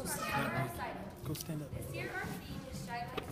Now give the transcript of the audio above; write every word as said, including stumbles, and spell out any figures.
Go stand up. This year our theme is Shy Life